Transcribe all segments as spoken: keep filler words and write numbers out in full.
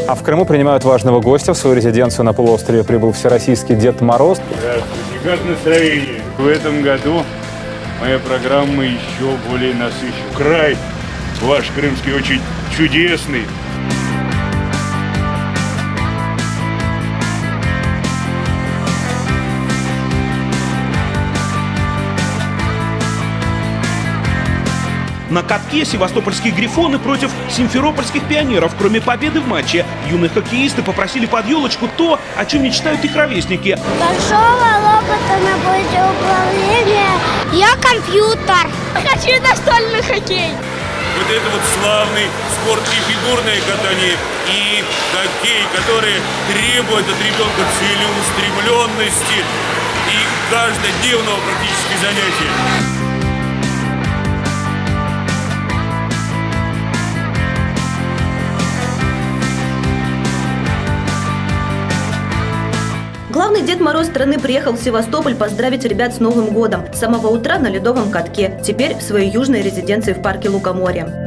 А в Крыму принимают важного гостя. В свою резиденцию на полуострове прибыл всероссийский Дед Мороз. Здравствуйте, как настроение? В этом году моя программа еще более насыщена. Край ваш крымский очень чудесный. На катке севастопольские грифоны против симферопольских пионеров. Кроме победы в матче, юные хоккеисты попросили под елочку то, о чем мечтают их ровесники. Большого робота на борте управления. Я компьютер. Хочу настольный хоккей. Вот это вот славный спорт и фигурное катание, и хоккей, который требует от ребенка целеустремленности и каждодневного практически занятия. Главный Дед Мороз страны приехал в Севастополь поздравить ребят с Новым годом. С самого утра на ледовом катке. Теперь в своей южной резиденции в парке Лукоморье.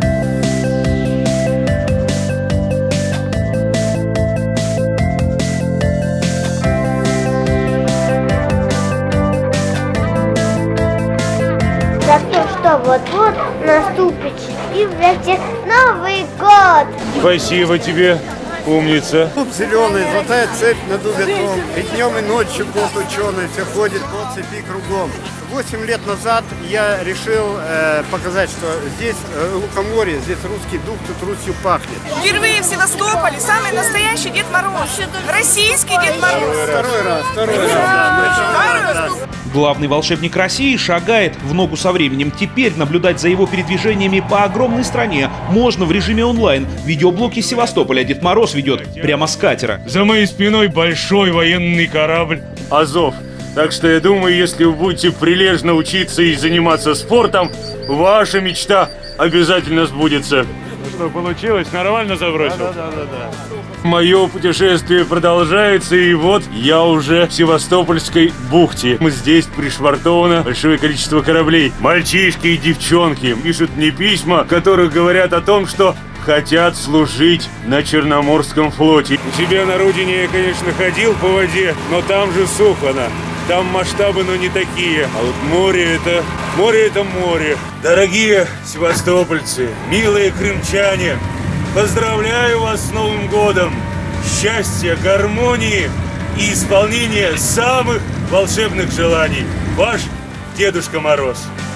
За то, что вот-вот наступит счастливый Новый год. Спасибо тебе. Умница. Тут зеленый, золотая цепь над ветром. И днем, и ночью кот ученый, все ходит по цепи кругом. Восемь лет назад я решил э, показать, что здесь э, Лукоморье, здесь русский дух, тут Русью пахнет. Впервые в Севастополе самый настоящий Дед Мороз. Российский Дед Мороз. Второй раз, второй раз. Да, Главный волшебник России шагает в ногу со временем. Теперь наблюдать за его передвижениями по огромной стране можно в режиме онлайн. Видеоблоки из Севастополя Дед Мороз ведет прямо с катера. За моей спиной большой военный корабль «Азов». Так что я думаю, если вы будете прилежно учиться и заниматься спортом, ваша мечта обязательно сбудется. Ну что, получилось? Нормально забросил? да, да, да, да. Мое путешествие продолжается, и вот я уже в Севастопольской бухте. Здесь пришвартовано большое количество кораблей. Мальчишки и девчонки пишут мне письма, в которых говорят о том, что хотят служить на Черноморском флоте. У себя на родине я, конечно, ходил по воде, но там же Сухано. Там масштабы, но не такие. А вот море это... Море это море. Дорогие севастопольцы, милые крымчане, поздравляю вас с Новым годом. Счастья, гармонии и исполнения самых волшебных желаний. Ваш Дедушка Мороз.